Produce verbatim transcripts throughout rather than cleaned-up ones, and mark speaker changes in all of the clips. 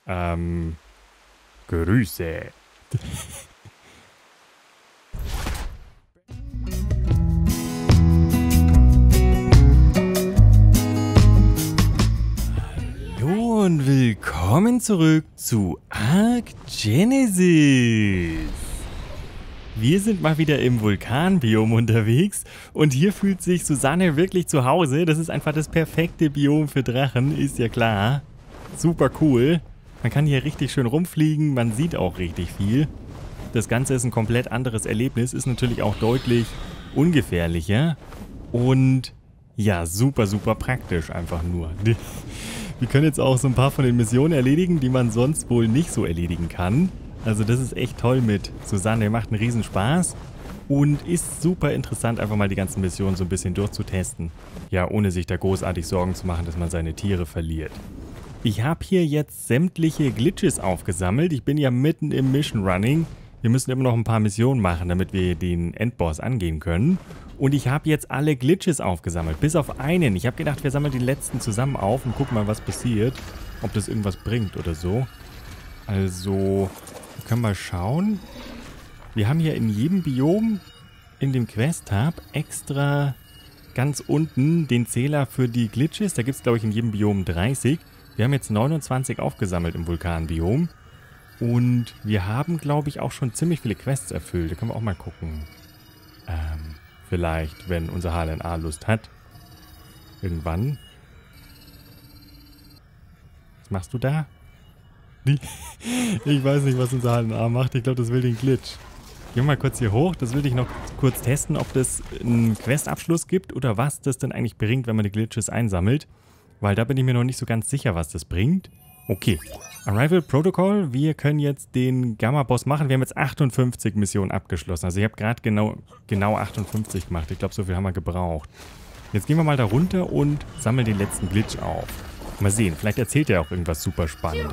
Speaker 1: Ähm, Grüße. Hallo und willkommen zurück zu Ark Genesis. Wir sind mal wieder im Vulkanbiom unterwegs und hier fühlt sich Susanne wirklich zu Hause. Das ist einfach das perfekte Biom für Drachen, ist ja klar. Super cool. Man kann hier richtig schön rumfliegen, man sieht auch richtig viel. Das Ganze ist ein komplett anderes Erlebnis, ist natürlich auch deutlich ungefährlicher und ja, super, super praktisch einfach nur. Wir können jetzt auch so ein paar von den Missionen erledigen, die man sonst wohl nicht so erledigen kann. Also das ist echt toll mit Susanne, macht einen riesen Spaß und ist super interessant, einfach mal die ganzen Missionen so ein bisschen durchzutesten. Ja, ohne sich da großartig Sorgen zu machen, dass man seine Tiere verliert. Ich habe hier jetzt sämtliche Glitches aufgesammelt. Ich bin ja mitten im Mission Running. Wir müssen immer noch ein paar Missionen machen, damit wir den Endboss angehen können. Und ich habe jetzt alle Glitches aufgesammelt, bis auf einen. Ich habe gedacht, wir sammeln die letzten zusammen auf und gucken mal, was passiert. Ob das irgendwas bringt oder so. Also, wir können mal schauen. Wir haben hier in jedem Biom, in dem Quest-Tab, extra ganz unten den Zähler für die Glitches. Da gibt es, glaube ich, in jedem Biom dreißig. Wir haben jetzt neunundzwanzig aufgesammelt im Vulkanbiom. Und wir haben, glaube ich, auch schon ziemlich viele Quests erfüllt. Da können wir auch mal gucken. Ähm, vielleicht, wenn unser H L N A Lust hat. Irgendwann. Was machst du da? Ich weiß nicht, was unser H L N A macht. Ich glaube, das will den Glitch. Gehen wir mal kurz hier hoch. Das will ich noch kurz testen, ob das einen Questabschluss gibt oder was das denn eigentlich bringt, wenn man die Glitches einsammelt. Weil da bin ich mir noch nicht so ganz sicher, was das bringt. Okay. Arrival Protocol. Wir können jetzt den Gamma-Boss machen. Wir haben jetzt achtundfünfzig Missionen abgeschlossen. Also ich habe gerade genau, genau achtundfünfzig gemacht. Ich glaube, so viel haben wir gebraucht. Jetzt gehen wir mal da runter und sammeln den letzten Glitch auf. Mal sehen. Vielleicht erzählt er auch irgendwas super Spannendes.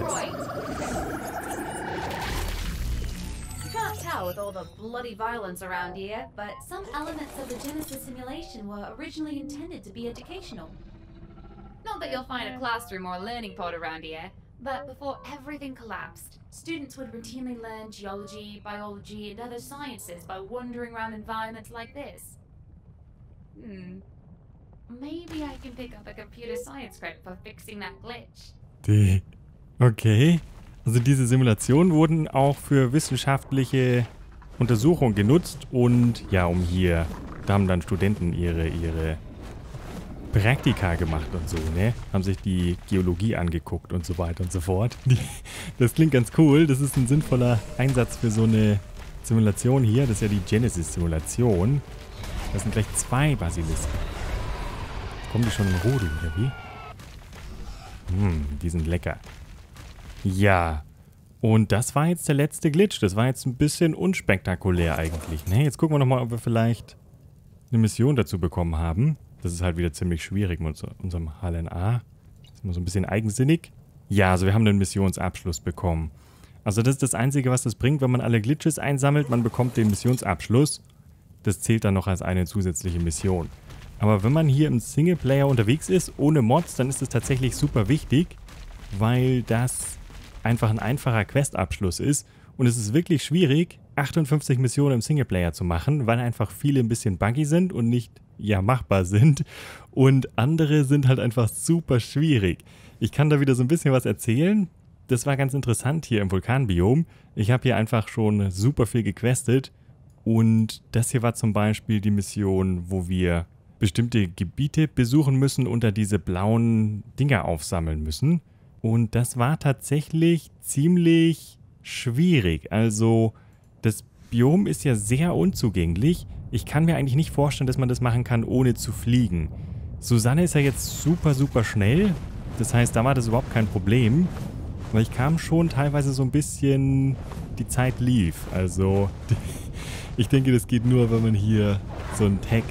Speaker 2: With all the bloody violence around here, but some elements of the Genesis simulation were originally intended to be educational. Not that you'll find a classroom or learning pod around here, but before everything collapsed, students would routinely learn geology, biology, and other sciences by wandering around environments like this. Hmm. Maybe I can pick up a computer science credit for fixing that glitch.
Speaker 1: Die. Okay. Also diese Simulationen wurden auch für wissenschaftliche Untersuchungen genutzt und ja, um hier, da haben dann Studenten ihre, ihre Praktika gemacht und so, ne? Haben sich die Geologie angeguckt und so weiter und so fort. Das klingt ganz cool. Das ist ein sinnvoller Einsatz für so eine Simulation hier. Das ist ja die Genesis-Simulation. Das sind gleich zwei Basilisken. Kommen die schon im Rudel, oder wie? Hm, die sind lecker. Ja, und das war jetzt der letzte Glitch. Das war jetzt ein bisschen unspektakulär eigentlich. Ne? Jetzt gucken wir nochmal, ob wir vielleicht eine Mission dazu bekommen haben. Das ist halt wieder ziemlich schwierig mit unserem H L N A. Das ist immer so ein bisschen eigensinnig. Ja, also wir haben einen Missionsabschluss bekommen. Also das ist das Einzige, was das bringt, wenn man alle Glitches einsammelt. Man bekommt den Missionsabschluss. Das zählt dann noch als eine zusätzliche Mission. Aber wenn man hier im Singleplayer unterwegs ist, ohne Mods, dann ist es tatsächlich super wichtig, weil das einfach ein einfacher Questabschluss ist. Und es ist wirklich schwierig, achtundfünfzig Missionen im Singleplayer zu machen, weil einfach viele ein bisschen buggy sind und nicht, ja, machbar sind. Und andere sind halt einfach super schwierig. Ich kann da wieder so ein bisschen was erzählen. Das war ganz interessant hier im Vulkanbiom. Ich habe hier einfach schon super viel gequestet. Und das hier war zum Beispiel die Mission, wo wir bestimmte Gebiete besuchen müssen und da diese blauen Dinger aufsammeln müssen. Und das war tatsächlich ziemlich schwierig. Also das Biom ist ja sehr unzugänglich. Ich kann mir eigentlich nicht vorstellen, dass man das machen kann, ohne zu fliegen. Susanne ist ja jetzt super, super schnell. Das heißt, da war das überhaupt kein Problem. Weil ich kam schon teilweise so ein bisschen... Die Zeit lief. Also ich denke, das geht nur, wenn man hier so ein Tag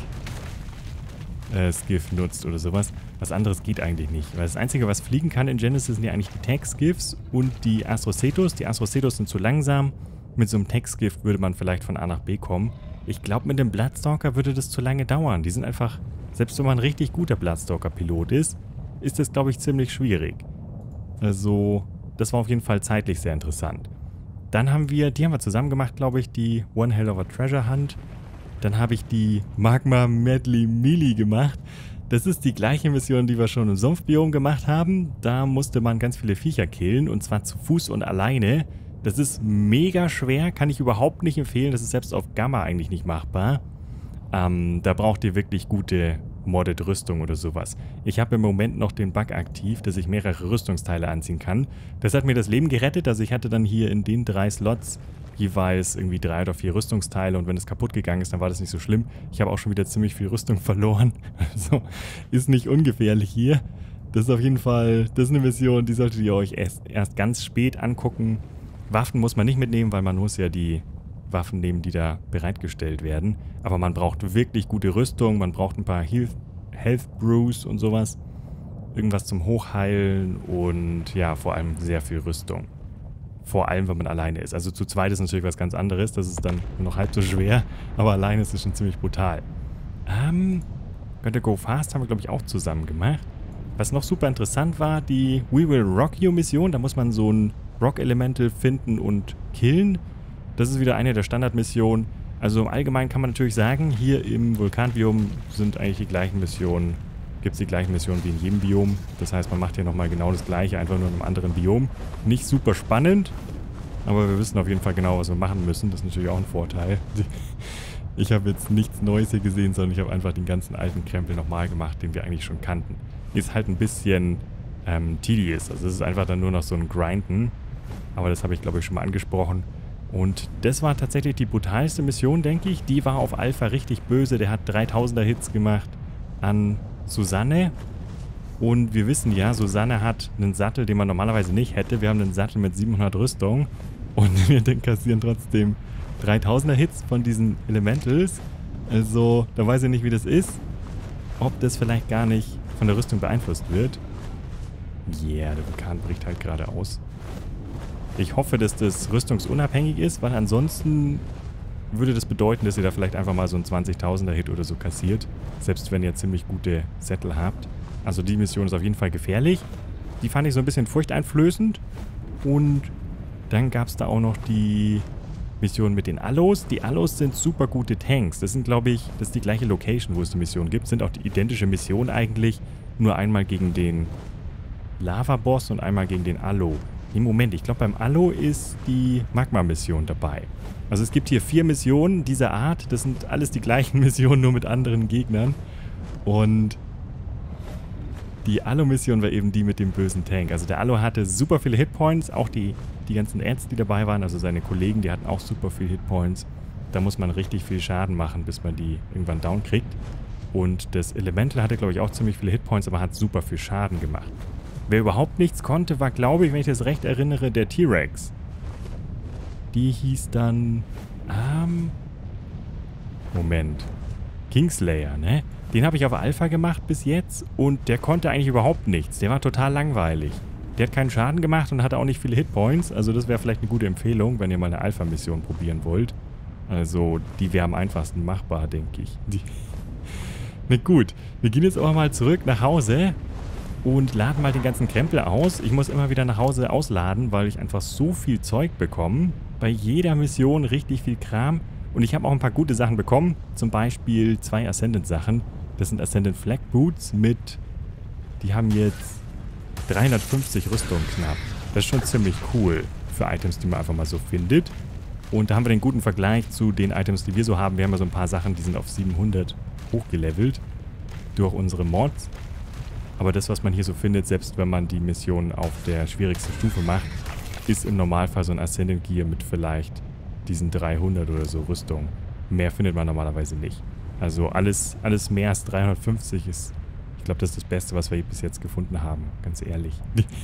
Speaker 1: äh, Skiff nutzt oder sowas. Was anderes geht eigentlich nicht. Weil das Einzige, was fliegen kann in Genesis, sind ja eigentlich die Tag-Skiffs und die Astrocetus. Die Astrocetus sind zu langsam. Mit so einem Tag-Skiff würde man vielleicht von A nach B kommen. Ich glaube, mit dem Bloodstalker würde das zu lange dauern. Die sind einfach, selbst wenn man ein richtig guter Bloodstalker-Pilot ist, ist das, glaube ich, ziemlich schwierig. Also, Das war auf jeden Fall zeitlich sehr interessant. Dann haben wir, die haben wir zusammen gemacht, glaube ich, die One Hell of a Treasure Hunt. Dann habe ich die Magma Medley Melee gemacht. Das ist die gleiche Mission, die wir schon im Sumpfbiom gemacht haben. Da musste man ganz viele Viecher killen und zwar zu Fuß und alleine. Das ist mega schwer, kann ich überhaupt nicht empfehlen. Das ist selbst auf Gamma eigentlich nicht machbar. Ähm, da braucht ihr wirklich gute Modded Rüstung oder sowas. Ich habe im Moment noch den Bug aktiv, dass ich mehrere Rüstungsteile anziehen kann. Das hat mir das Leben gerettet. Also ich hatte dann hier in den drei Slots jeweils irgendwie drei oder vier Rüstungsteile und wenn es kaputt gegangen ist, dann war das nicht so schlimm. Ich habe auch schon wieder ziemlich viel Rüstung verloren. Also ist nicht ungefährlich hier. Das ist auf jeden Fall, das ist eine Mission, die solltet ihr euch erst, erst ganz spät angucken. Waffen muss man nicht mitnehmen, weil man muss ja die Waffen nehmen, die da bereitgestellt werden. Aber man braucht wirklich gute Rüstung, man braucht ein paar Health, Health Brews und sowas. Irgendwas zum Hochheilen und ja, vor allem sehr viel Rüstung. Vor allem, wenn man alleine ist. Also zu zweit ist natürlich was ganz anderes. Das ist dann noch halb so schwer. Aber alleine ist es schon ziemlich brutal. Ähm, Gotta Go Fast haben wir, glaube ich, auch zusammen gemacht. Was noch super interessant war, die We Will Rock You Mission. Da muss man so ein Rock Elemental finden und killen. Das ist wieder eine der Standardmissionen. Also im Allgemeinen kann man natürlich sagen, hier im Vulkanbiom sind eigentlich die gleichen Missionen. Gibt es die gleichen Missionen wie in jedem Biom. Das heißt, man macht hier nochmal genau das gleiche, einfach nur in einem anderen Biom. Nicht super spannend, aber wir wissen auf jeden Fall genau, was wir machen müssen. Das ist natürlich auch ein Vorteil. Ich habe jetzt nichts Neues hier gesehen, sondern ich habe einfach den ganzen alten Krempel nochmal gemacht, den wir eigentlich schon kannten. Ist halt ein bisschen ähm, tedious. Also es ist einfach dann nur noch so ein Grinden. Aber das habe ich, glaube ich, schon mal angesprochen. Und das war tatsächlich die brutalste Mission, denke ich. Die war auf Alpha richtig böse. Der hat dreitausender Hits gemacht an Susanne. Und wir wissen ja, Susanne hat einen Sattel, den man normalerweise nicht hätte. Wir haben einen Sattel mit siebenhundert Rüstung. Und wir kassieren trotzdem dreitausender Hits von diesen Elementals. Also, da weiß ich nicht, wie das ist. Ob das vielleicht gar nicht von der Rüstung beeinflusst wird. Yeah, der Vulkan bricht halt gerade aus. Ich hoffe, dass das rüstungsunabhängig ist, weil ansonsten würde das bedeuten, dass ihr da vielleicht einfach mal so einen zwanzigtausender Hit oder so kassiert. Selbst wenn ihr ziemlich gute Sättel habt. Also die Mission ist auf jeden Fall gefährlich. Die fand ich so ein bisschen furchteinflößend. Und dann gab es da auch noch die Mission mit den Allos. Die Allos sind super gute Tanks. Das sind, glaube ich, das ist die gleiche Location, wo es die Mission gibt. Sind auch die identische Mission eigentlich. Nur einmal gegen den Lava-Boss und einmal gegen den Allo. Im Moment, ich glaube beim Allo ist die Magma-Mission dabei. Also es gibt hier vier Missionen dieser Art. Das sind alles die gleichen Missionen, nur mit anderen Gegnern. Und die Allo-Mission war eben die mit dem bösen Tank. Also der Allo hatte super viele Hitpoints. Auch die, die ganzen Ads, die dabei waren, also seine Kollegen, die hatten auch super viele Hitpoints. Da muss man richtig viel Schaden machen, bis man die irgendwann down kriegt. Und das Elemental hatte, glaube ich, auch ziemlich viele Hitpoints, aber hat super viel Schaden gemacht. Wer überhaupt nichts konnte, war, glaube ich, wenn ich das recht erinnere, der T-Rex. Die hieß dann... Ähm... Moment. Kingslayer, ne? Den habe ich auf Alpha gemacht bis jetzt und der konnte eigentlich überhaupt nichts. Der war total langweilig. Der hat keinen Schaden gemacht und hatte auch nicht viele Hitpoints. Also das wäre vielleicht eine gute Empfehlung, wenn ihr mal eine Alpha-Mission probieren wollt. Also die wäre am einfachsten machbar, denke ich. Die Na gut, wir gehen jetzt aber mal zurück nach Hause. Und laden mal den ganzen Krempel aus. Ich muss immer wieder nach Hause ausladen, weil ich einfach so viel Zeug bekomme. Bei jeder Mission richtig viel Kram. Und ich habe auch ein paar gute Sachen bekommen. Zum Beispiel zwei Ascendant-Sachen. Das sind Ascendant Flag Boots mit... Die haben jetzt dreihundertfünfzig Rüstung knapp. Das ist schon ziemlich cool für Items, die man einfach mal so findet. Und da haben wir den guten Vergleich zu den Items, die wir so haben. Wir haben ja so ein paar Sachen, die sind auf siebenhundert hochgelevelt. Durch unsere Mods. Aber das, was man hier so findet, selbst wenn man die Mission auf der schwierigsten Stufe macht, ist im Normalfall so ein Ascendant Gear mit vielleicht diesen dreihundert oder so Rüstung. Mehr findet man normalerweise nicht. Also alles, alles mehr als dreihundertfünfzig ist, ich glaube, das ist das Beste, was wir bis jetzt gefunden haben. Ganz ehrlich.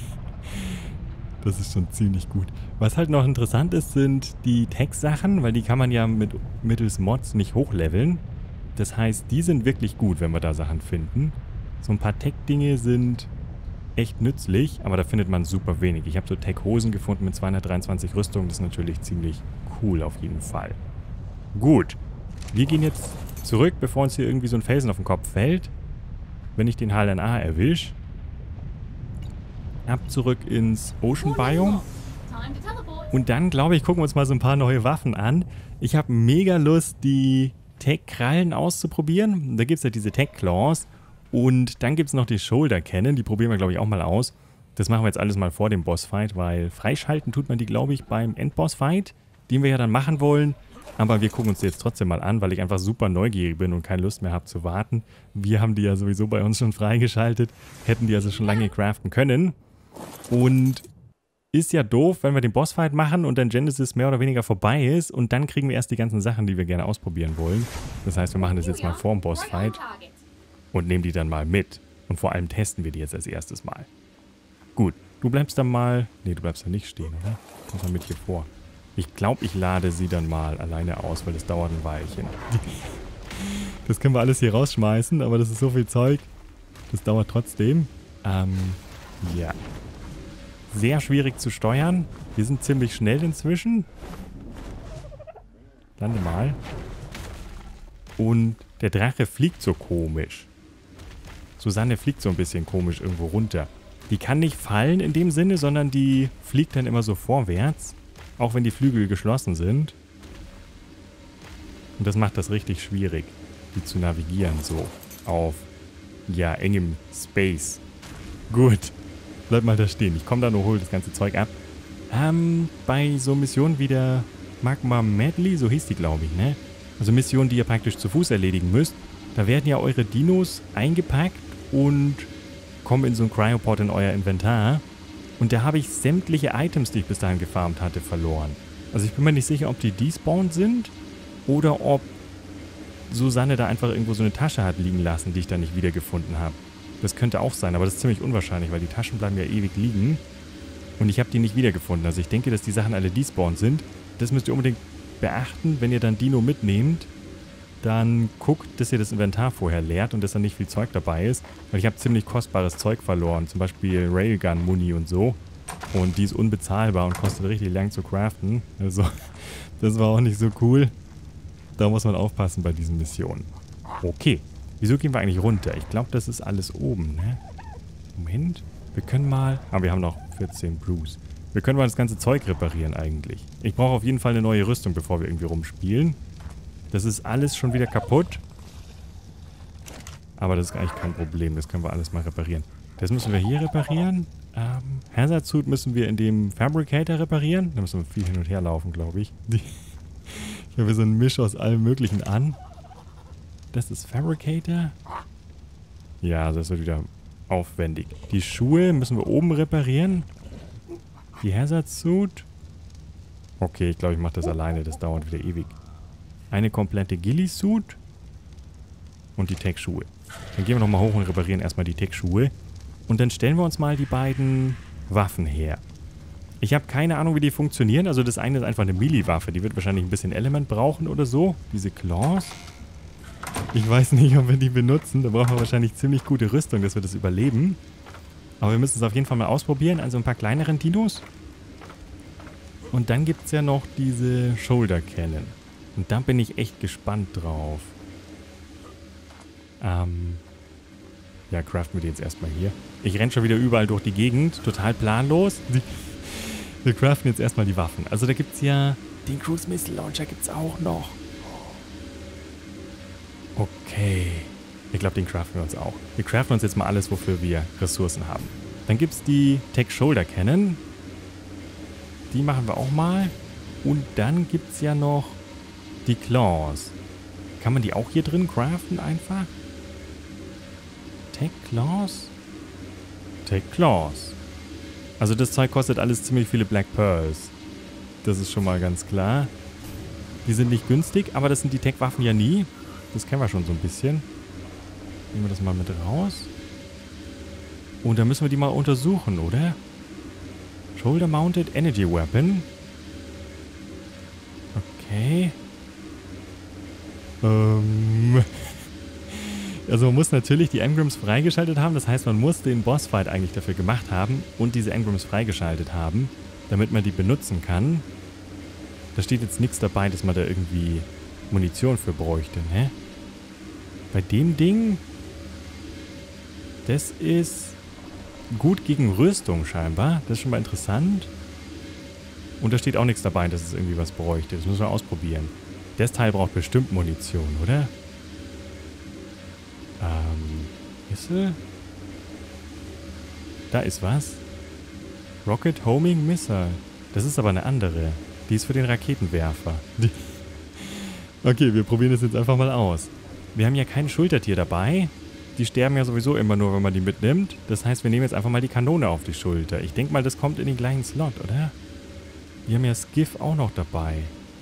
Speaker 1: Das ist schon ziemlich gut. Was halt noch interessant ist, sind die Tech-Sachen, weil die kann man ja mit, mittels Mods nicht hochleveln. Das heißt, die sind wirklich gut, wenn wir da Sachen finden. So ein paar Tech-Dinge sind echt nützlich, aber da findet man super wenig. Ich habe so Tech-Hosen gefunden mit zweihundertdreiundzwanzig Rüstung. Das ist natürlich ziemlich cool auf jeden Fall. Gut. Wir gehen jetzt zurück, bevor uns hier irgendwie so ein Felsen auf den Kopf fällt. Wenn ich den H L N A erwische. ab zurück ins Ocean Biome. Und dann, glaube ich, gucken wir uns mal so ein paar neue Waffen an. Ich habe mega Lust, die Tech-Krallen auszuprobieren. Da gibt es ja diese Tech-Claws. Und dann gibt es noch die Shoulder Cannon. Die probieren wir, glaube ich, auch mal aus. Das machen wir jetzt alles mal vor dem Bossfight, weil freischalten tut man die, glaube ich, beim Endbossfight, den wir ja dann machen wollen. Aber wir gucken uns die jetzt trotzdem mal an, weil ich einfach super neugierig bin und keine Lust mehr habe zu warten. Wir haben die ja sowieso bei uns schon freigeschaltet, hätten die also schon lange craften können. Und ist ja doof, wenn wir den Bossfight machen und dann Genesis mehr oder weniger vorbei ist und dann kriegen wir erst die ganzen Sachen, die wir gerne ausprobieren wollen. Das heißt, wir machen das jetzt mal vor dem Bossfight und nehmen die dann mal mit. Und vor allem testen wir die jetzt als erstes mal. Gut, du bleibst dann mal... Ne, du bleibst da nicht stehen, oder? Komm mal mit hier vor. Ich glaube, ich lade sie dann mal alleine aus, weil das dauert ein Weilchen. Das können wir alles hier rausschmeißen, aber das ist so viel Zeug. Das dauert trotzdem. Ähm, ja. Sehr schwierig zu steuern. Wir sind ziemlich schnell inzwischen. Lande mal. Und der Drache fliegt so komisch. Susanne fliegt so ein bisschen komisch irgendwo runter. Die kann nicht fallen in dem Sinne, sondern die fliegt dann immer so vorwärts. Auch wenn die Flügel geschlossen sind. Und das macht das richtig schwierig, die zu navigieren so auf, ja, engem Space. Gut. Bleib mal da stehen. Ich komme da nur, hol das ganze Zeug ab. Ähm, bei so Missionen wie der Magma Medley, so hieß die, glaube ich, ne? Also Missionen, die ihr praktisch zu Fuß erledigen müsst. Da werden ja eure Dinos eingepackt und kommen in so ein Cryopod in euer Inventar. Und da habe ich sämtliche Items, die ich bis dahin gefarmt hatte, verloren. Also ich bin mir nicht sicher, ob die despawned sind oder ob Susanne da einfach irgendwo so eine Tasche hat liegen lassen, die ich da nicht wiedergefunden habe. Das könnte auch sein, aber das ist ziemlich unwahrscheinlich, weil die Taschen bleiben ja ewig liegen. Und ich habe die nicht wiedergefunden. Also ich denke, dass die Sachen alle despawned sind. Das müsst ihr unbedingt beachten, wenn ihr dann Dino mitnehmt. Dann guckt, dass ihr das Inventar vorher leert und dass da nicht viel Zeug dabei ist. Weil ich habe ziemlich kostbares Zeug verloren. Zum Beispiel Railgun-Muni und so. Und die ist unbezahlbar und kostet richtig lang zu craften. Also, das war auch nicht so cool. Da muss man aufpassen bei diesen Missionen. Okay. Wieso gehen wir eigentlich runter? Ich glaube, das ist alles oben, ne? Moment. Wir können mal... Ah, wir haben noch vierzehn Brews. Wir können mal das ganze Zeug reparieren eigentlich. Ich brauche auf jeden Fall eine neue Rüstung, bevor wir irgendwie rumspielen. Das ist alles schon wieder kaputt. Aber das ist eigentlich kein Problem. Das können wir alles mal reparieren. Das müssen wir hier reparieren. Ähm, Hazard Suit müssen wir in dem Fabricator reparieren. Da müssen wir viel hin und her laufen, glaube ich. Ich habe hier so einen Misch aus allem Möglichen an. Das ist Fabricator. Ja, das wird wieder aufwendig. Die Schuhe müssen wir oben reparieren. Die Hazard Suit. Okay, ich glaube, ich mache das alleine. Das dauert wieder ewig. Eine komplette Ghillie-Suit. Und die Tech-Schuhe. Dann gehen wir nochmal hoch und reparieren erstmal die Tech-Schuhe. Und dann stellen wir uns mal die beiden Waffen her. Ich habe keine Ahnung, wie die funktionieren. Also das eine ist einfach eine Melee-Waffe. Die wird wahrscheinlich ein bisschen Element brauchen oder so. Diese Claws. Ich weiß nicht, ob wir die benutzen. Da brauchen wir wahrscheinlich ziemlich gute Rüstung, dass wir das überleben. Aber wir müssen es auf jeden Fall mal ausprobieren. Also ein paar kleineren Dinos. Und dann gibt es ja noch diese Shoulder Cannon. Und da bin ich echt gespannt drauf. Ähm... Ja, craften wir die jetzt erstmal hier. Ich renne schon wieder überall durch die Gegend. Total planlos. Wir craften jetzt erstmal die Waffen. Also da gibt es ja... Den Cruise Missile Launcher gibt es auch noch. Okay. Ich glaube, den craften wir uns auch. Wir craften uns jetzt mal alles, wofür wir Ressourcen haben. Dann gibt es die Tech Shoulder Cannon. Die machen wir auch mal. Und dann gibt es ja noch die Claws. Kann man die auch hier drin craften einfach? Tech Claws? Tech Claws. Also das Zeug kostet alles ziemlich viele Black Pearls. Das ist schon mal ganz klar. Die sind nicht günstig, aber das sind die Tech-Waffen ja nie. Das kennen wir schon so ein bisschen. Nehmen wir das mal mit raus. Und dann müssen wir die mal untersuchen, oder? Shoulder Mounted Energy Weapon. Okay. Ähm... Also man muss natürlich die Engrams freigeschaltet haben. Das heißt, man muss den Bossfight eigentlich dafür gemacht haben und diese Engrams freigeschaltet haben, damit man die benutzen kann. Da steht jetzt nichts dabei, dass man da irgendwie Munition für bräuchte, ne? Bei dem Ding, das ist gut gegen Rüstung scheinbar. Das ist schon mal interessant. Und da steht auch nichts dabei, dass es irgendwie was bräuchte. Das müssen wir ausprobieren. Das Teil braucht bestimmt Munition, oder? Ähm, Missile? Da ist was. Rocket Homing Missile. Das ist aber eine andere. Die ist für den Raketenwerfer. Okay, wir probieren das jetzt einfach mal aus. Wir haben ja kein Schultertier dabei. Die sterben ja sowieso immer nur, wenn man die mitnimmt. Das heißt, wir nehmen jetzt einfach mal die Kanone auf die Schulter. Ich denke mal, das kommt in den gleichen Slot, oder? Wir haben ja Skiff auch noch dabei.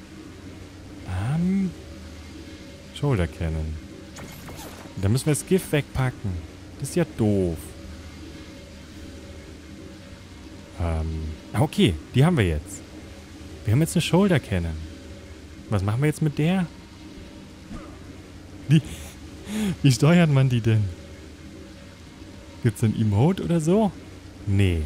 Speaker 1: Ähm. Shoulder Cannon. Da müssen wir Skiff wegpacken. Das ist ja doof. Ähm. Okay, die haben wir jetzt. Wir haben jetzt eine Shoulder Cannon. Was machen wir jetzt mit der? Die, wie steuert man die denn? Gibt's ein Emote oder so? Nee.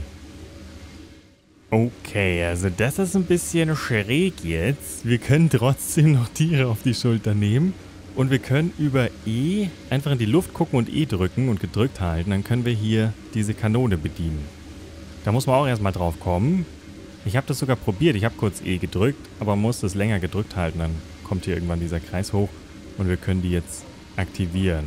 Speaker 1: Okay, also das ist ein bisschen schräg jetzt. Wir können trotzdem noch Tiere auf die Schulter nehmen. Und wir können über E einfach in die Luft gucken und E drücken und gedrückt halten. Dann können wir hier diese Kanone bedienen. Da muss man auch erstmal drauf kommen. Ich habe das sogar probiert. Ich habe kurz E gedrückt, aber man muss das länger gedrückt halten. Dann kommt hier irgendwann dieser Kreis hoch und wir können die jetzt aktivieren.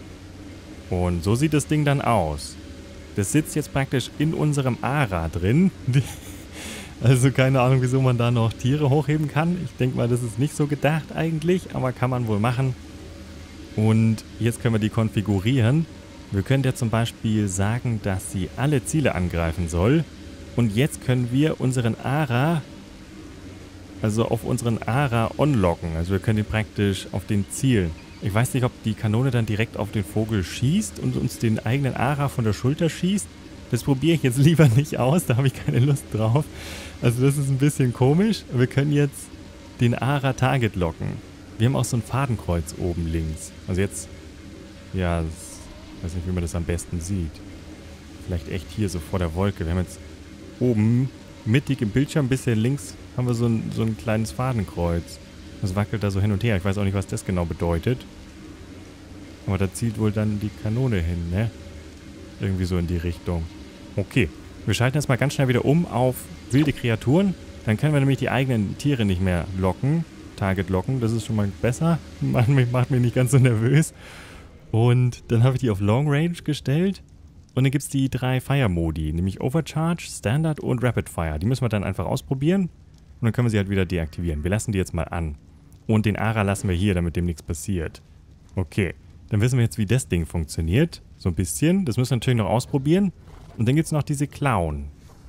Speaker 1: Und so sieht das Ding dann aus. Das sitzt jetzt praktisch in unserem Ara drin. Also keine Ahnung, wieso man da noch Tiere hochheben kann. Ich denke mal, das ist nicht so gedacht eigentlich, aber kann man wohl machen. Und jetzt können wir die konfigurieren. Wir können ja zum Beispiel sagen, dass sie alle Ziele angreifen soll. Und jetzt können wir unseren Ara, also auf unseren Ara unlocken. Also wir können ihn praktisch auf den Ziel. Ich weiß nicht, ob die Kanone dann direkt auf den Vogel schießt und uns den eigenen Ara von der Schulter schießt. Das probiere ich jetzt lieber nicht aus, da habe ich keine Lust drauf. Also das ist ein bisschen komisch. Wir können jetzt den Ara Target locken. Wir haben auch so ein Fadenkreuz oben links. Also jetzt, ja, ich weiß nicht, wie man das am besten sieht. Vielleicht echt hier so vor der Wolke. Wir haben jetzt oben mittig im Bildschirm, ein bisschen links, haben wir so ein, so ein kleines Fadenkreuz. Das wackelt da so hin und her. Ich weiß auch nicht, was das genau bedeutet. Aber da zielt wohl dann die Kanone hin, ne? Irgendwie so in die Richtung. Okay, wir schalten jetzt mal ganz schnell wieder um auf wilde Kreaturen. Dann können wir nämlich die eigenen Tiere nicht mehr locken. Target locken, das ist schon mal besser. Macht mich, macht mich nicht ganz so nervös. Und dann habe ich die auf Long Range gestellt. Und dann gibt es die drei Fire-Modi, nämlich Overcharge, Standard und Rapid Fire. Die müssen wir dann einfach ausprobieren. Und dann können wir sie halt wieder deaktivieren. Wir lassen die jetzt mal an. Und den Ara lassen wir hier, damit dem nichts passiert. Okay, dann wissen wir jetzt, wie das Ding funktioniert. So ein bisschen. Das müssen wir natürlich noch ausprobieren. Und dann gibt es noch diese Clown.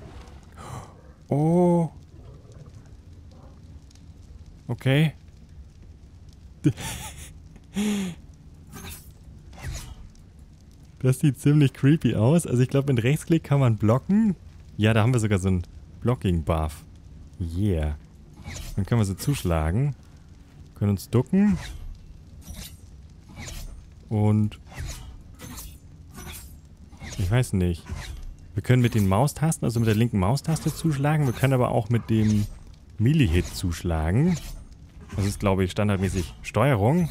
Speaker 1: Oh. Okay. Das sieht ziemlich creepy aus. Also ich glaube, mit Rechtsklick kann man blocken. Ja, da haben wir sogar so einen Blocking-Buff. Yeah. Dann können wir sie zuschlagen. Können uns ducken. Und ich weiß nicht. Wir können mit den Maustasten, also mit der linken Maustaste zuschlagen. Wir können aber auch mit dem Melee-Hit zuschlagen. Das ist, glaube ich, standardmäßig Steuerung.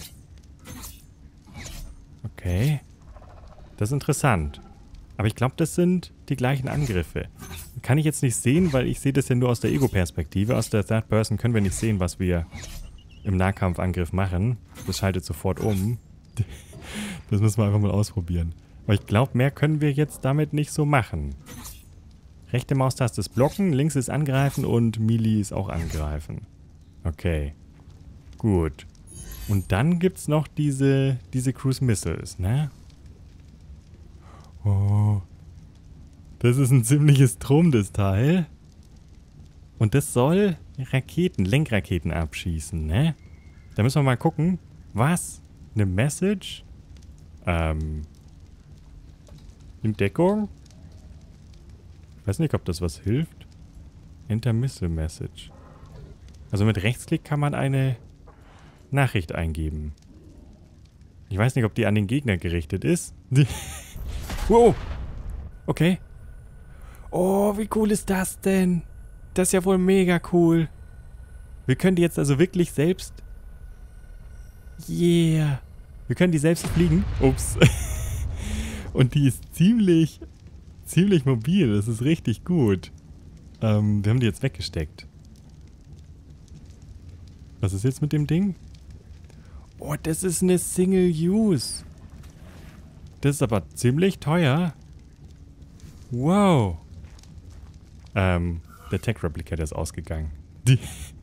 Speaker 1: Okay. Das ist interessant. Aber ich glaube, das sind die gleichen Angriffe. Kann ich jetzt nicht sehen, weil ich sehe das ja nur aus der Ego-Perspektive. Aus der Third Person können wir nicht sehen, was wir im Nahkampfangriff machen. Das schaltet sofort um. Das müssen wir einfach mal ausprobieren. Aber ich glaube, mehr können wir jetzt damit nicht so machen. Rechte Maustaste ist blocken, links ist angreifen und Melee ist auch angreifen. Okay. Gut. Und dann gibt es noch diese, diese Cruise Missiles, ne? Oh. Das ist ein ziemliches Trumm, das Teil. Und das soll Raketen, Lenkraketen abschießen, ne? Da müssen wir mal gucken. Was? Eine Message? Ähm. In Deckung? Ich weiß nicht, ob das was hilft. Enter Missile Message. Also mit Rechtsklick kann man eine Nachricht eingeben. Ich weiß nicht, ob die an den Gegner gerichtet ist. Wow! Okay. Oh, wie cool ist das denn? Das ist ja wohl mega cool. Wir können die jetzt also wirklich selbst... Yeah! Wir können die selbst fliegen. Ups. Und die ist ziemlich, ziemlich mobil. Das ist richtig gut. Ähm, wir haben die jetzt weggesteckt. Was ist jetzt mit dem Ding? Oh, das ist eine Single-Use. Das ist aber ziemlich teuer. Wow. Ähm, der Tech-Replicator ist ausgegangen. Die,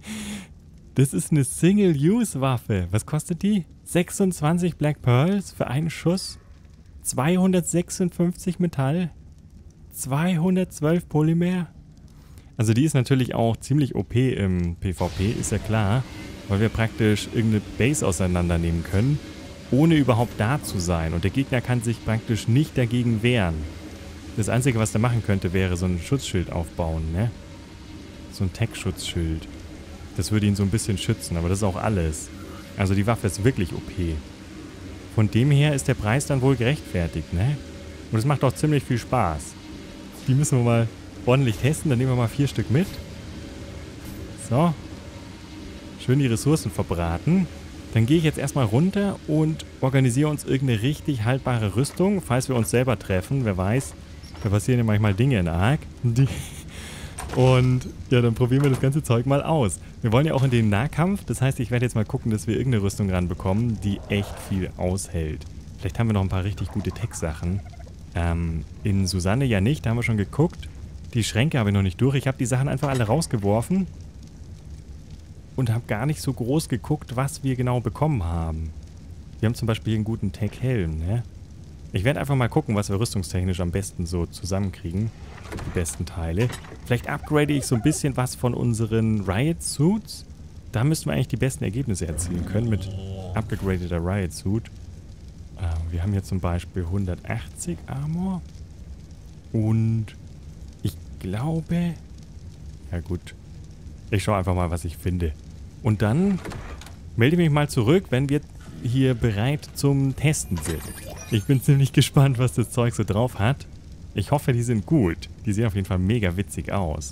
Speaker 1: das ist eine Single-Use-Waffe. Was kostet die? sechsundzwanzig Black Pearls für einen Schuss. zweihundertsechsundfünfzig Metall. zweihundertzwölf Polymer. Also die ist natürlich auch ziemlich O P im PvP, ist ja klar. Weil wir praktisch irgendeine Base auseinandernehmen können, ohne überhaupt da zu sein. Und der Gegner kann sich praktisch nicht dagegen wehren. Das Einzige, was der machen könnte, wäre so ein Schutzschild aufbauen, ne? So ein Tech-Schutzschild. Das würde ihn so ein bisschen schützen, aber das ist auch alles. Also die Waffe ist wirklich O P. Von dem her ist der Preis dann wohl gerechtfertigt, ne? Und es macht auch ziemlich viel Spaß. Die müssen wir mal ordentlich testen, dann nehmen wir mal vier Stück mit. So. Schön die Ressourcen verbraten. Dann gehe ich jetzt erstmal runter und organisiere uns irgendeine richtig haltbare Rüstung, falls wir uns selber treffen. Wer weiß, da passieren ja manchmal Dinge in Ark. Die und ja, dann probieren wir das ganze Zeug mal aus. Wir wollen ja auch in den Nahkampf. Das heißt, ich werde jetzt mal gucken, dass wir irgendeine Rüstung ranbekommen, die echt viel aushält. Vielleicht haben wir noch ein paar richtig gute Tech-Sachen. Ähm, in Susanne ja nicht, da haben wir schon geguckt. Die Schränke habe ich noch nicht durch. Ich habe die Sachen einfach alle rausgeworfen. Und habe gar nicht so groß geguckt, was wir genau bekommen haben. Wir haben zum Beispiel hier einen guten Tech-Helm, ne? Ich werde einfach mal gucken, was wir rüstungstechnisch am besten so zusammenkriegen. Die besten Teile. Vielleicht upgrade ich so ein bisschen was von unseren Riot-Suits. Da müssten wir eigentlich die besten Ergebnisse erzielen können mit upgegradeter Riot-Suit. Äh, wir haben hier zum Beispiel hundertachtzig Armor. Und ich glaube... Ja gut. Ich schaue einfach mal, was ich finde. Und dann melde ich mich mal zurück, wenn wir hier bereit zum Testen sind. Ich bin ziemlich gespannt, was das Zeug so drauf hat. Ich hoffe, die sind gut. Die sehen auf jeden Fall mega witzig aus.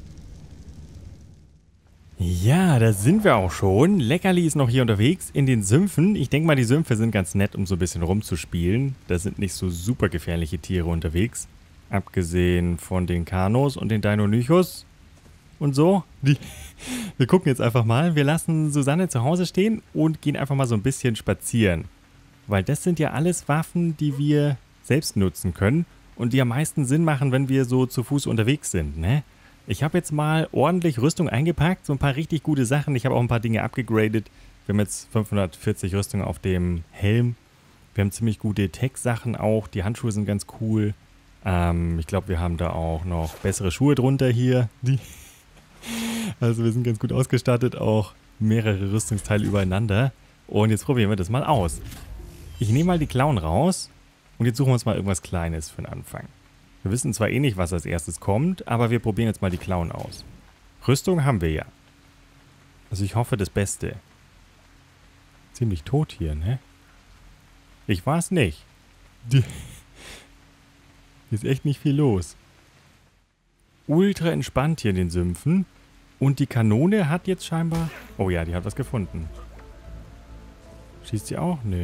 Speaker 1: Ja, da sind wir auch schon. Leckerli ist noch hier unterwegs in den Sümpfen. Ich denke mal, die Sümpfe sind ganz nett, um so ein bisschen rumzuspielen. Da sind nicht so super gefährliche Tiere unterwegs. Abgesehen von den Kanos und den Deinonychus. Und so. Die, wir gucken jetzt einfach mal. Wir lassen Susanne zu Hause stehen und gehen einfach mal so ein bisschen spazieren. Weil das sind ja alles Waffen, die wir selbst nutzen können. Und die am meisten Sinn machen, wenn wir so zu Fuß unterwegs sind, ne? Ich habe jetzt mal ordentlich Rüstung eingepackt. So ein paar richtig gute Sachen. Ich habe auch ein paar Dinge abgegradet. Wir haben jetzt fünfhundertvierzig Rüstung auf dem Helm. Wir haben ziemlich gute Tech-Sachen auch. Die Handschuhe sind ganz cool. Ähm, ich glaube, wir haben da auch noch bessere Schuhe drunter hier. Die Also wir sind ganz gut ausgestattet, auch mehrere Rüstungsteile übereinander. Und jetzt probieren wir das mal aus. Ich nehme mal die Klauen raus und jetzt suchen wir uns mal irgendwas Kleines für den Anfang. Wir wissen zwar eh nicht, was als erstes kommt, aber wir probieren jetzt mal die Klauen aus. Rüstung haben wir ja. Also ich hoffe das Beste. Ziemlich tot hier, ne? Ich war es nicht. Hier ist echt nicht viel los. Ultra entspannt hier in den Sümpfen. Und die Kanone hat jetzt scheinbar... Oh ja, die hat was gefunden. Schießt sie auch? Nö.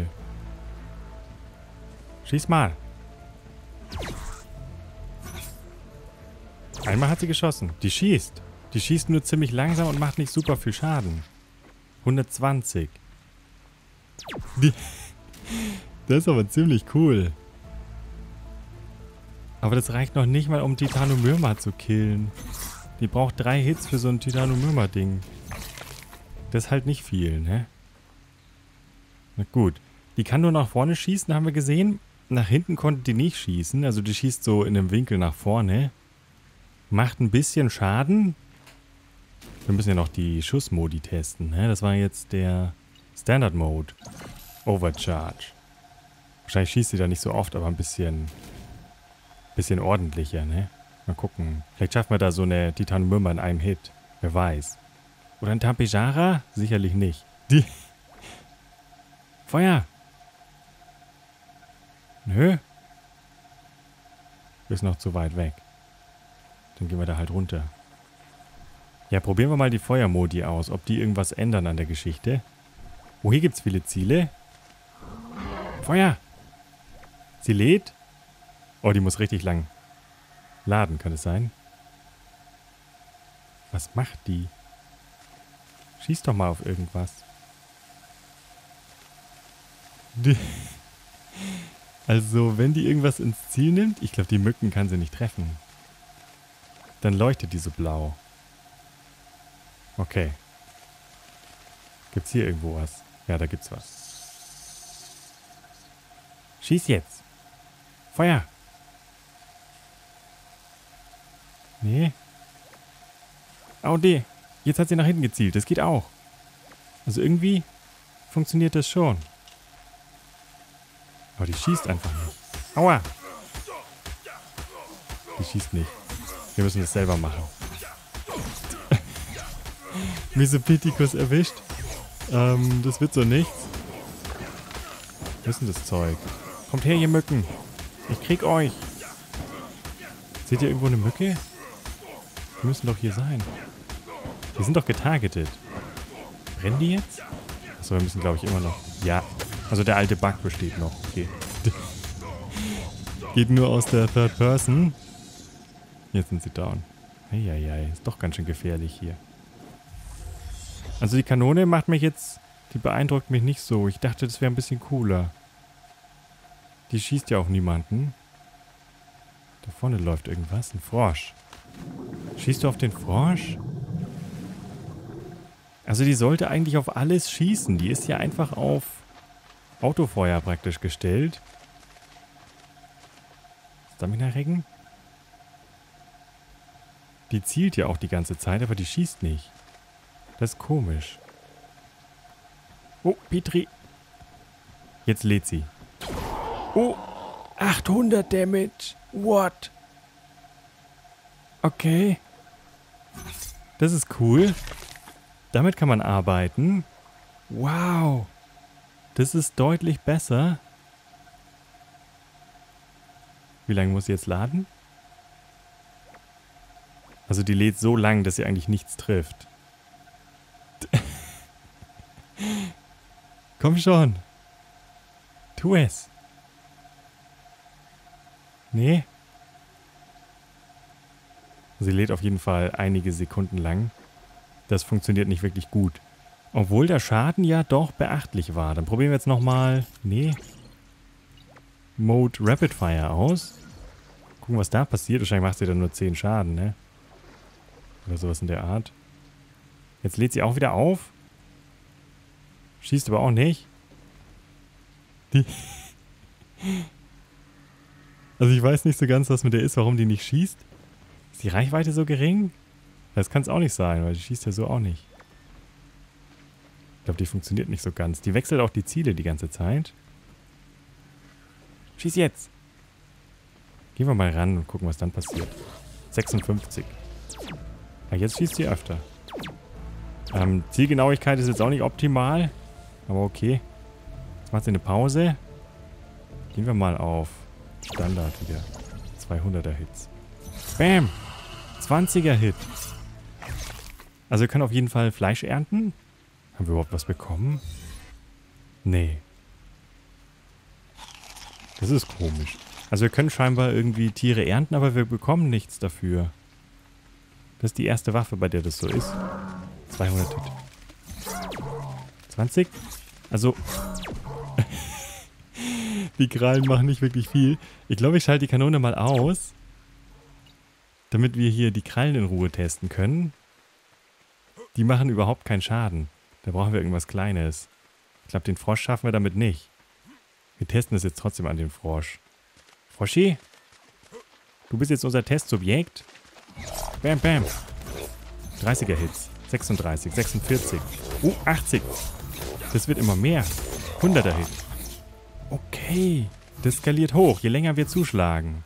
Speaker 1: Schieß mal. Einmal hat sie geschossen. Die schießt. Die schießt nur ziemlich langsam und macht nicht super viel Schaden. hundertzwanzig. Die das ist aber ziemlich cool. Aber das reicht noch nicht mal, um Titanomyrma zu killen. Die braucht drei Hits für so ein Titanomyrma-Ding. Das ist halt nicht viel, ne? Na gut. Die kann nur nach vorne schießen, haben wir gesehen. Nach hinten konnte die nicht schießen. Also die schießt so in einem Winkel nach vorne. Macht ein bisschen Schaden. Wir müssen ja noch die Schussmodi testen, ne? Das war jetzt der Standard Mode. Overcharge. Wahrscheinlich schießt sie da nicht so oft, aber ein bisschen... Bisschen ordentlicher, ne? Mal gucken. Vielleicht schaffen wir da so eine Titanomyrma in einem Hit. Wer weiß. Oder ein Tampejara? Sicherlich nicht. Die... Feuer! Nö. Ist noch zu weit weg. Dann gehen wir da halt runter. Ja, probieren wir mal die Feuermodi aus. Ob die irgendwas ändern an der Geschichte. Oh, hier gibt's viele Ziele. Feuer! Sie lädt. Oh, die muss richtig lang. Laden, kann es sein? Was macht die? Schieß doch mal auf irgendwas. Die also, wenn die irgendwas ins Ziel nimmt, ich glaube, die Mücken kann sie nicht treffen. Dann leuchtet die so blau. Okay. Gibt's hier irgendwo was? Ja, da gibt's was. Schieß jetzt. Feuer. Nee. Oh, nee. Jetzt hat sie nach hinten gezielt. Das geht auch. Also irgendwie funktioniert das schon. Aber die schießt einfach nicht. Aua. Die schießt nicht. Wir müssen das selber machen. Mesopithecus erwischt. Ähm, das wird so nichts. Was ist denn das Zeug? Kommt her, ihr Mücken. Ich krieg euch. Seht ihr irgendwo eine Mücke? Die müssen doch hier sein. Die sind doch getargetet. Brennen die jetzt? Achso, wir müssen, glaube ich, immer noch... Ja. Also der alte Bug besteht noch. Okay. Geht nur aus der Third Person. Jetzt sind sie down. Eieiei, ist doch ganz schön gefährlich hier. Also die Kanone macht mich jetzt... Die beeindruckt mich nicht so. Ich dachte, das wäre ein bisschen cooler. Die schießt ja auch niemanden. Da vorne läuft irgendwas. Ein Frosch. Schießt du auf den Frosch? Also die sollte eigentlich auf alles schießen. Die ist ja einfach auf Autofeuer praktisch gestellt. Stamina-Recken? Die zielt ja auch die ganze Zeit, aber die schießt nicht. Das ist komisch. Oh, Petri. Jetzt lädt sie. Oh, achthundert Damage. What? Okay. Das ist cool. Damit kann man arbeiten. Wow. Das ist deutlich besser. Wie lange muss sie jetzt laden? Also die lädt so lang, dass sie eigentlich nichts trifft. Komm schon. Tu es. Nee. Sie lädt auf jeden Fall einige Sekunden lang. Das funktioniert nicht wirklich gut. Obwohl der Schaden ja doch beachtlich war. Dann probieren wir jetzt nochmal... Nee. Mode Rapid Fire aus. Gucken, was da passiert. Wahrscheinlich macht sie dann nur zehn Schaden, ne? Oder sowas in der Art. Jetzt lädt sie auch wieder auf. Schießt aber auch nicht. Die... Also ich weiß nicht so ganz, was mit der ist, warum die nicht schießt. Ist die Reichweite so gering? Das kann es auch nicht sein, weil die schießt ja so auch nicht. Ich glaube, die funktioniert nicht so ganz. Die wechselt auch die Ziele die ganze Zeit. Schieß jetzt! Gehen wir mal ran und gucken, was dann passiert. sechsundfünfzig. Ah, jetzt schießt sie öfter. Ähm, Zielgenauigkeit ist jetzt auch nicht optimal. Aber okay. Jetzt macht sie eine Pause. Gehen wir mal auf Standard wieder. zweihunderter Hits. Bam! zwanziger Hit. Also wir können auf jeden Fall Fleisch ernten. Haben wir überhaupt was bekommen? Nee. Das ist komisch. Also wir können scheinbar irgendwie Tiere ernten, aber wir bekommen nichts dafür. Das ist die erste Waffe, bei der das so ist. zweihundert Hit. zwanzig? Also... Die Krallen machen nicht wirklich viel. Ich glaube, ich schalte die Kanone mal aus. Damit wir hier die Krallen in Ruhe testen können. Die machen überhaupt keinen Schaden. Da brauchen wir irgendwas Kleines. Ich glaube, den Frosch schaffen wir damit nicht. Wir testen es jetzt trotzdem an den Frosch. Froschi? Du bist jetzt unser Testsubjekt. Bam, bam. dreißiger Hits. sechsunddreißig, sechsundvierzig. Uh, achtzig. Das wird immer mehr. hunderter Hit. Okay. Das skaliert hoch, je länger wir zuschlagen.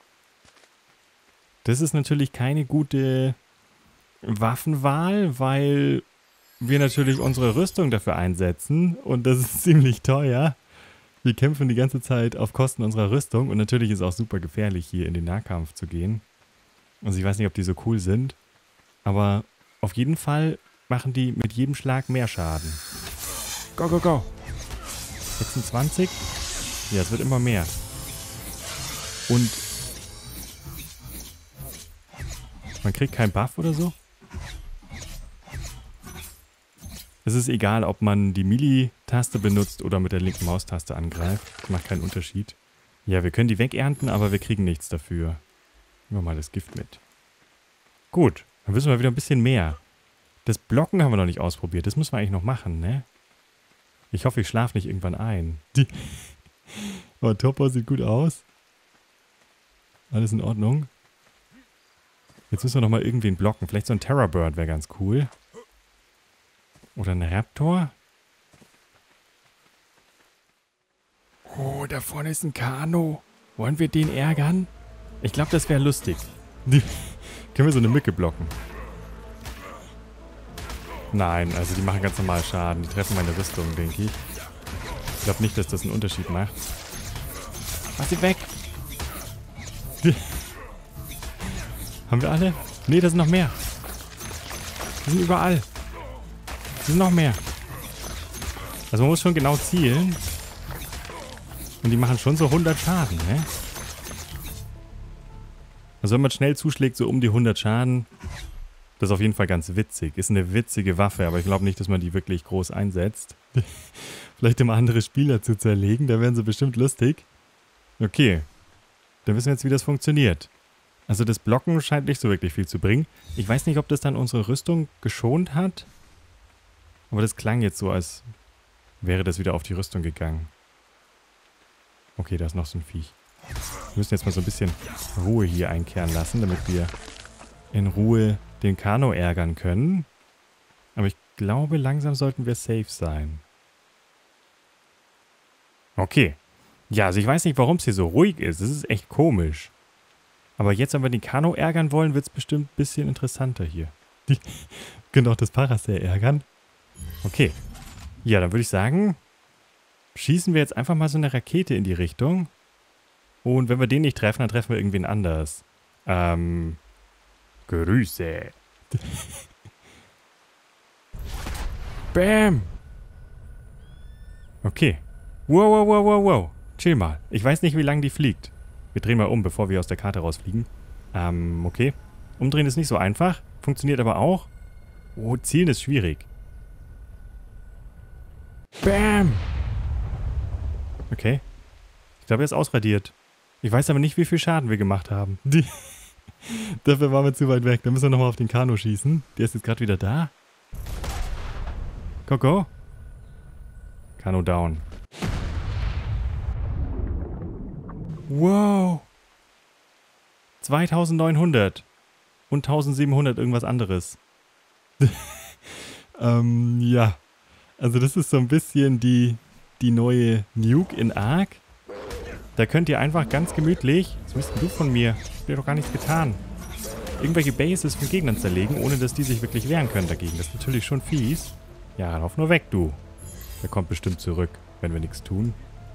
Speaker 1: Das ist natürlich keine gute Waffenwahl, weil wir natürlich unsere Rüstung dafür einsetzen. Und das ist ziemlich teuer. Wir kämpfen die ganze Zeit auf Kosten unserer Rüstung. Und natürlich ist es auch super gefährlich, hier in den Nahkampf zu gehen. Also ich weiß nicht, ob die so cool sind. Aber auf jeden Fall machen die mit jedem Schlag mehr Schaden. Go, go, go. sechsundzwanzig. Ja, es wird immer mehr. Und Man kriegt keinen Buff oder so. Es ist egal, ob man die Melee-Taste benutzt oder mit der linken Maustaste angreift. Das macht keinen Unterschied. Ja, wir können die wegernten, aber wir kriegen nichts dafür. Nehmen wir mal das Gift mit. Gut, dann wissen wir wieder ein bisschen mehr. Das Blocken haben wir noch nicht ausprobiert. Das müssen wir eigentlich noch machen, ne? Ich hoffe, ich schlafe nicht irgendwann ein. Die oh, Topper sieht gut aus. Alles in Ordnung. Jetzt müssen wir nochmal irgendwen blocken. Vielleicht so ein Terrorbird wäre ganz cool. Oder ein Raptor. Oh, da vorne ist ein Kano. Wollen wir den ärgern? Ich glaube, das wäre lustig. Die können wir so eine Mücke blocken? Nein, also die machen ganz normal Schaden. Die treffen meine Rüstung, denke ich. Ich glaube nicht, dass das einen Unterschied macht. Mach sie weg! Die haben wir alle? Nee, da sind noch mehr. Die sind überall. Da sind noch mehr. Also man muss schon genau zielen. Und die machen schon so hundert Schaden, ne? Also wenn man schnell zuschlägt, so um die hundert Schaden. Das ist auf jeden Fall ganz witzig. Ist eine witzige Waffe, aber ich glaube nicht, dass man die wirklich groß einsetzt. Vielleicht um andere Spieler zu zerlegen, da wären sie bestimmt lustig. Okay. Dann wissen wir jetzt, wie das funktioniert. Also das Blocken scheint nicht so wirklich viel zu bringen. Ich weiß nicht, ob das dann unsere Rüstung geschont hat. Aber das klang jetzt so, als wäre das wieder auf die Rüstung gegangen. Okay, da ist noch so ein Viech. Wir müssen jetzt mal so ein bisschen Ruhe hier einkehren lassen, damit wir in Ruhe den Kano ärgern können. Aber ich glaube, langsam sollten wir safe sein. Okay. Ja, also ich weiß nicht, warum es hier so ruhig ist. Es ist echt komisch. Aber jetzt, wenn wir den Kano ärgern wollen, wird es bestimmt ein bisschen interessanter hier. Die können auch das Parasail ärgern. Okay. Ja, dann würde ich sagen, schießen wir jetzt einfach mal so eine Rakete in die Richtung. Und wenn wir den nicht treffen, dann treffen wir irgendwen anders. Ähm... Grüße. Bam. Okay. Wow, wow, wow, wow, wow. Chill mal. Ich weiß nicht, wie lange die fliegt. Wir drehen mal um, bevor wir aus der Karte rausfliegen. Ähm, okay. Umdrehen ist nicht so einfach. Funktioniert aber auch. Oh, zielen ist schwierig. Bam. Okay. Ich glaube, er ist ausradiert. Ich weiß aber nicht, wie viel Schaden wir gemacht haben. Die Dafür waren wir zu weit weg. Da müssen wir nochmal auf den Kano schießen. Der ist jetzt gerade wieder da. Go, go. Kano down. Wow. zweitausendneunhundert. Und eintausendsiebenhundert irgendwas anderes. ähm, ja. Also das ist so ein bisschen die, die neue Nuke in Ark. Da könnt ihr einfach ganz gemütlich... Was willst denn du von mir? Ich hab dir doch gar nichts getan. Irgendwelche Bases von Gegnern zerlegen, ohne dass die sich wirklich wehren können dagegen. Das ist natürlich schon fies. Ja, lauf nur weg, du. Der kommt bestimmt zurück, wenn wir nichts tun.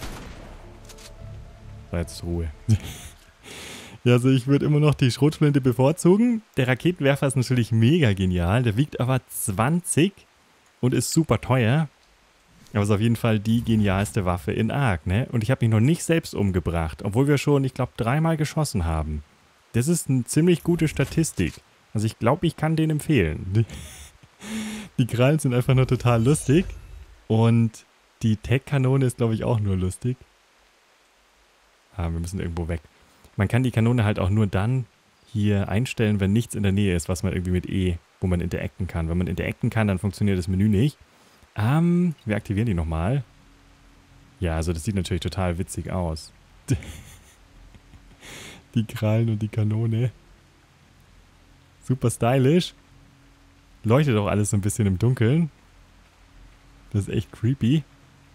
Speaker 1: So, jetzt ist Ruhe. Ja, also ich würde immer noch die Schrotflinte bevorzugen. Der Raketenwerfer ist natürlich mega genial. Der wiegt aber zwanzig und ist super teuer. Aber ist auf jeden Fall die genialste Waffe in Ark, ne? Und ich habe mich noch nicht selbst umgebracht, obwohl wir schon, ich glaube, dreimal geschossen haben. Das ist eine ziemlich gute Statistik. Also ich glaube, ich kann den empfehlen. Die, die Krallen sind einfach nur total lustig. Und die Tech-Kanone ist, glaube ich, auch nur lustig. Ah, wir müssen irgendwo weg. Man kann die Kanone halt auch nur dann hier einstellen, wenn nichts in der Nähe ist, was man irgendwie mit E, wo man interacten kann. Wenn man interacten kann, dann funktioniert das Menü nicht. Ähm, wir aktivieren die nochmal. Ja, also das sieht natürlich total witzig aus. Die Krallen und die Kanone. Super stylisch. Leuchtet auch alles so ein bisschen im Dunkeln. Das ist echt creepy.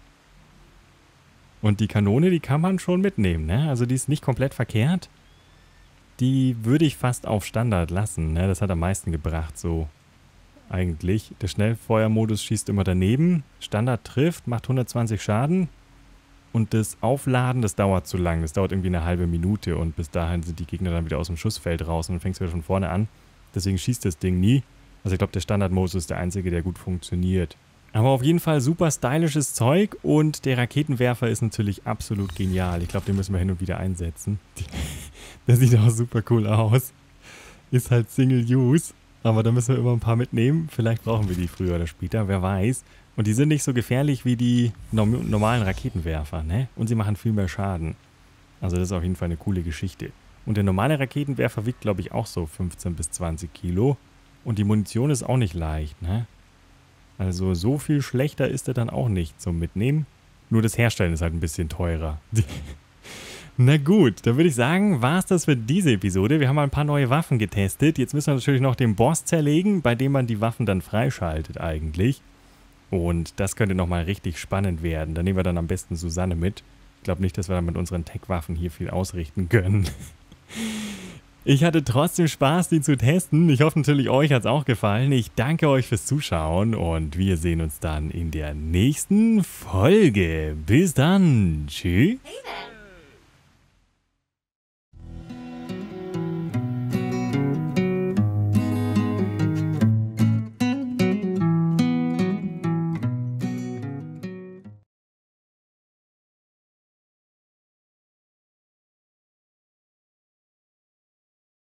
Speaker 1: Und die Kanone, die kann man schon mitnehmen, ne? Also die ist nicht komplett verkehrt. Die würde ich fast auf Standard lassen, ne? Das hat am meisten gebracht, so. Eigentlich. Der Schnellfeuermodus schießt immer daneben. Standard trifft, macht hundertzwanzig Schaden. Und das Aufladen, das dauert zu lang. Das dauert irgendwie eine halbe Minute. Und bis dahin sind die Gegner dann wieder aus dem Schussfeld raus. Und dann fängst du wieder von vorne an. Deswegen schießt das Ding nie. Also ich glaube, der Standardmodus ist der einzige, der gut funktioniert. Aber auf jeden Fall super stylisches Zeug. Und der Raketenwerfer ist natürlich absolut genial. Ich glaube, den müssen wir hin und wieder einsetzen. Der sieht auch super cool aus. Ist halt Single-Use. Aber da müssen wir immer ein paar mitnehmen. Vielleicht brauchen wir die früher oder später, wer weiß. Und die sind nicht so gefährlich wie die norm normalen Raketenwerfer, ne? Und sie machen viel mehr Schaden. Also das ist auf jeden Fall eine coole Geschichte. Und der normale Raketenwerfer wiegt, glaube ich, auch so fünfzehn bis zwanzig Kilo. Und die Munition ist auch nicht leicht, ne? Also so viel schlechter ist er dann auch nicht zum Mitnehmen. Nur das Herstellen ist halt ein bisschen teurer. Na gut, dann würde ich sagen, war es das für diese Episode. Wir haben mal ein paar neue Waffen getestet. Jetzt müssen wir natürlich noch den Boss zerlegen, bei dem man die Waffen dann freischaltet eigentlich. Und das könnte nochmal richtig spannend werden. Da nehmen wir dann am besten Susanne mit. Ich glaube nicht, dass wir dann mit unseren Tech-Waffen hier viel ausrichten können. Ich hatte trotzdem Spaß, die zu testen. Ich hoffe natürlich, euch hat es auch gefallen. Ich danke euch fürs Zuschauen und wir sehen uns dann in der nächsten Folge. Bis dann. Tschüss.
Speaker 2: Hey then.